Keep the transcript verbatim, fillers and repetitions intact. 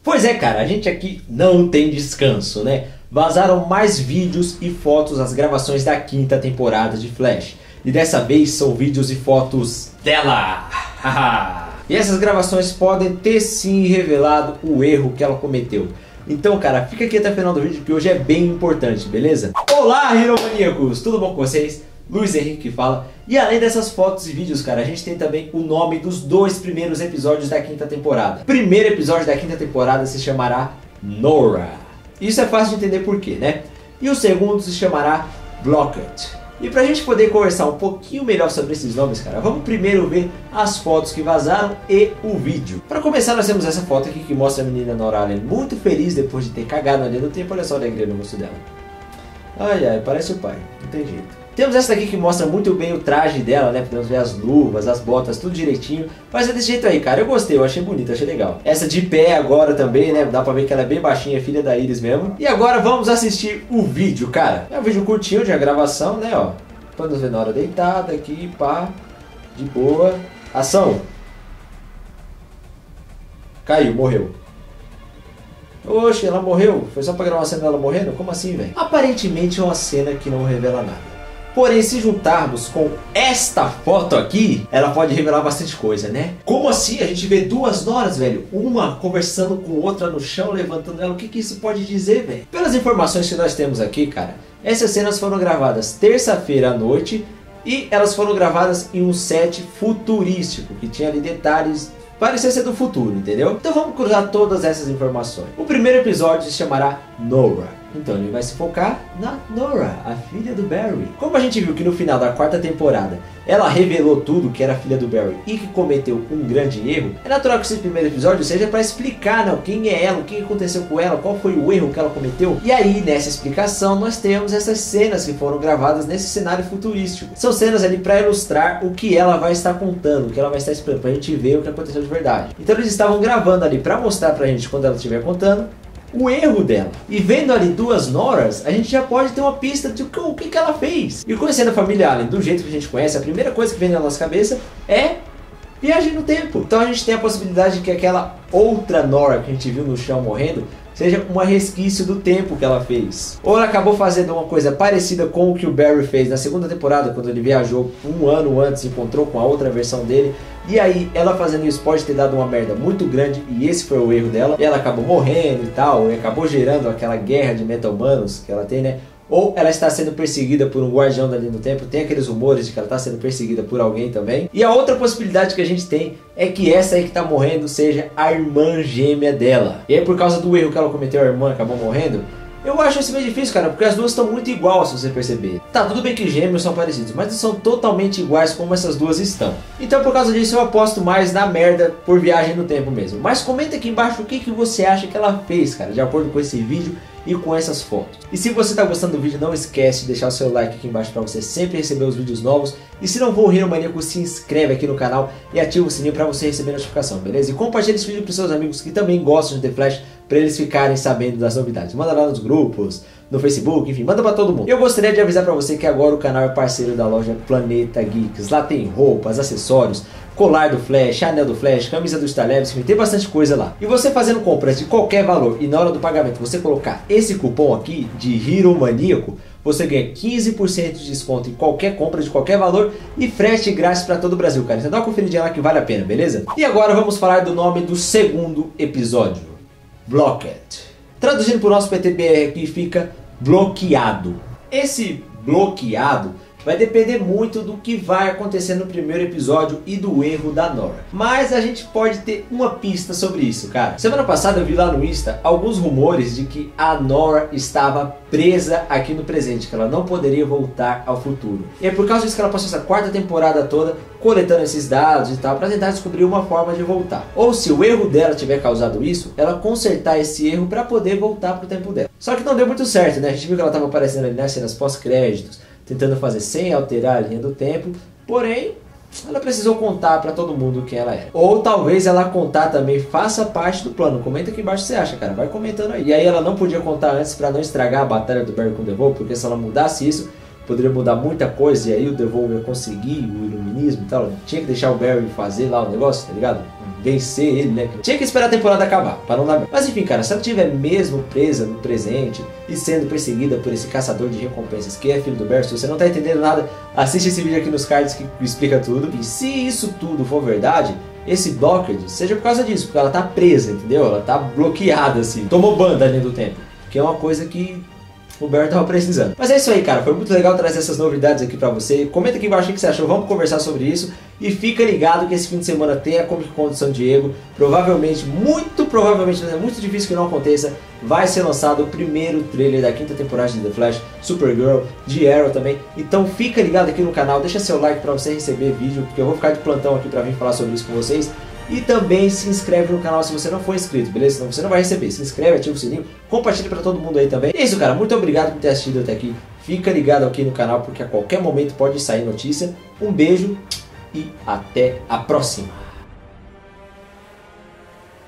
Pois é, cara, a gente aqui não tem descanso, né? Vazaram mais vídeos e fotos das gravações da quinta temporada de Flash. E dessa vez são vídeos e fotos dela. E essas gravações podem ter sim revelado o erro que ela cometeu. Então, cara, fica aqui até o final do vídeo que hoje é bem importante, beleza? Olá, Heromaníacos! Tudo bom com vocês? Luiz Henrique que fala. E além dessas fotos e vídeos, cara, a gente tem também o nome dos dois primeiros episódios da quinta temporada. O primeiro episódio da quinta temporada se chamará Nora. Isso é fácil de entender por quê, né? E o segundo se chamará Blocked. E pra gente poder conversar um pouquinho melhor sobre esses nomes, cara, vamos primeiro ver as fotos que vazaram e o vídeo. Para começar, nós temos essa foto aqui que mostra a menina Nora Allen muito feliz depois de ter cagado ali no tempo. Olha só a alegria no rosto dela. Ai, ai, parece o pai, não tem jeito. Temos essa daqui que mostra muito bem o traje dela, né? Podemos ver as luvas, as botas, tudo direitinho. Mas é desse jeito aí, cara. Eu gostei, eu achei bonito, achei legal. Essa de pé agora também, né? Dá pra ver que ela é bem baixinha, é filha da Iris mesmo. E agora vamos assistir o vídeo, cara. É um vídeo curtinho de gravação, né? Ó. Podemos ver Nora deitada aqui, pá. De boa. Ação. Caiu, morreu. Oxe, ela morreu? Foi só pra gravar uma cena dela morrendo? Como assim, velho? Aparentemente é uma cena que não revela nada. Porém, se juntarmos com esta foto aqui, ela pode revelar bastante coisa, né? Como assim? A gente vê duas Noras, velho. Uma conversando com outra no chão, levantando ela. O que que isso pode dizer, velho? Pelas informações que nós temos aqui, cara, essas cenas foram gravadas terça-feira à noite e elas foram gravadas em um set futurístico, que tinha ali detalhes, parecia ser do futuro, entendeu? Então vamos cruzar todas essas informações. O primeiro episódio se chamará Nora. Então ele vai se focar na Nora, a filha do Barry. Como a gente viu que no final da quarta temporada ela revelou tudo que era filha do Barry e que cometeu um grande erro, é natural que esse primeiro episódio seja para explicar, não, quem é ela, o que aconteceu com ela, qual foi o erro que ela cometeu. E aí nessa explicação nós temos essas cenas que foram gravadas nesse cenário futurístico. São cenas ali para ilustrar o que ela vai estar contando, o que ela vai estar explicando, pra gente ver o que aconteceu de verdade. Então eles estavam gravando ali para mostrar pra gente quando ela estiver contando o erro dela. E vendo ali duas Noras, a gente já pode ter uma pista de o que, que ela fez. E conhecendo a família Allen do jeito que a gente conhece, a primeira coisa que vem na nossa cabeça é viagem no tempo. Então a gente tem a possibilidade de que aquela outra Nora que a gente viu no chão morrendo seja um resquício do tempo que ela fez. Ou ela acabou fazendo uma coisa parecida com o que o Barry fez na segunda temporada, quando ele viajou um ano antes e encontrou com a outra versão dele. E aí ela fazendo isso pode ter dado uma merda muito grande e esse foi o erro dela. E ela acabou morrendo e tal, e acabou gerando aquela guerra de meta-humanos que ela tem, né? Ou ela está sendo perseguida por um guardião da linha do tempo. Tem aqueles rumores de que ela está sendo perseguida por alguém também. E a outra possibilidade que a gente tem é que essa aí que está morrendo seja a irmã gêmea dela. E aí por causa do erro que ela cometeu, a irmã acabou morrendo. Eu acho isso meio difícil, cara, porque as duas estão muito iguais, se você perceber. Tá, tudo bem que gêmeos são parecidos, mas não são totalmente iguais como essas duas estão. Então por causa disso eu aposto mais na merda por viagem no tempo mesmo. Mas comenta aqui embaixo o que, que você acha que ela fez, cara, de acordo com esse vídeo e com essas fotos. E se você está gostando do vídeo, não esquece de deixar o seu like aqui embaixo para você sempre receber os vídeos novos. E se não for o Heromaníaco, se inscreve aqui no canal e ativa o sininho para você receber notificação, beleza? E compartilha esse vídeo para seus amigos que também gostam de The Flash, para eles ficarem sabendo das novidades. Manda lá nos grupos, no Facebook, enfim, manda para todo mundo. Eu gostaria de avisar para você que agora o canal é parceiro da loja Planeta Geeks. Lá tem roupas, acessórios, colar do Flash, anel do Flash, camisa do Star Labs, enfim, tem bastante coisa lá. E você fazendo compras de qualquer valor e na hora do pagamento você colocar esse cupom aqui de Heromaníaco, você ganha quinze por cento de desconto em qualquer compra de qualquer valor e frete grátis para todo o Brasil, cara. Então dá uma conferidinha lá que vale a pena, beleza? E agora vamos falar do nome do segundo episódio, Blocked. Traduzindo para o nosso P T B R aqui fica bloqueado. Esse bloqueado vai depender muito do que vai acontecer no primeiro episódio e do erro da Nora. Mas a gente pode ter uma pista sobre isso, cara. Semana passada eu vi lá no Insta alguns rumores de que a Nora estava presa aqui no presente, que ela não poderia voltar ao futuro. E é por causa disso que ela passou essa quarta temporada toda coletando esses dados e tal, para tentar descobrir uma forma de voltar. Ou se o erro dela tiver causado isso, ela consertar esse erro para poder voltar pro tempo dela. Só que não deu muito certo, né? A gente viu que ela estava aparecendo ali nas cenas pós-créditos, tentando fazer sem alterar a linha do tempo, porém ela precisou contar para todo mundo quem ela era. Ou talvez ela contar também faça parte do plano. Comenta aqui embaixo o que você acha, cara, vai comentando aí. E aí ela não podia contar antes para não estragar a batalha do Barry com o Devolver, porque se ela mudasse isso, poderia mudar muita coisa e aí o Devolver ia conseguir o iluminismo e tal. Tinha que deixar o Barry fazer lá o negócio, tá ligado? vencer ele, né? Tinha que esperar a temporada acabar, para não dar merda. Mas enfim, cara, se ela estiver mesmo presa no presente e sendo perseguida por esse caçador de recompensas que é filho do Barry, se você não tá entendendo nada, assiste esse vídeo aqui nos cards que explica tudo. E se isso tudo for verdade, esse Dockard seja por causa disso, porque ela tá presa, entendeu? Ela tá bloqueada assim, tomou banda ali do tempo, que é uma coisa que o Barry tava precisando. Mas é isso aí, cara. Foi muito legal trazer essas novidades aqui pra você. Comenta aqui embaixo o que você achou. Vamos conversar sobre isso. E fica ligado que esse fim de semana tem a Comic Con de San Diego. Provavelmente, muito provavelmente, é muito difícil que não aconteça, vai ser lançado o primeiro trailer da quinta temporada de The Flash, Supergirl, de Arrow também. Então fica ligado aqui no canal. Deixa seu like pra você receber vídeo, porque eu vou ficar de plantão aqui pra vir falar sobre isso com vocês. E também se inscreve no canal se você não for inscrito, beleza? Senão você não vai receber. Se inscreve, ativa o sininho, compartilha pra todo mundo aí também. É isso, cara. Muito obrigado por ter assistido até aqui. Fica ligado aqui no canal, porque a qualquer momento pode sair notícia. Um beijo e até a próxima.